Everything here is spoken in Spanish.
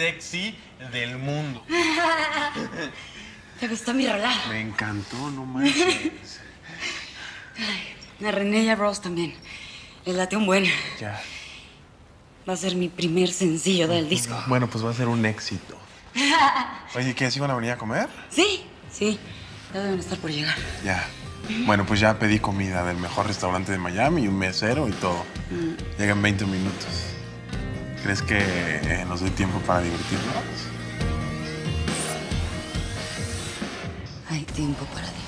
sexy del mundo. ¿Te gustó mi rola? Me encantó, no manches. A René y a Ross también. Les late un buen. Ya. Va a ser mi primer sencillo del disco. Bueno, pues va a ser un éxito. Oye, ¿qué? ¿Sí van a venir a comer? Sí. Ya deben estar por llegar. Ya. Bueno, pues ya pedí comida del mejor restaurante de Miami, un mesero y todo. Llegan 20 minutos. ¿Crees que nos dé tiempo para divertirnos? Hay tiempo para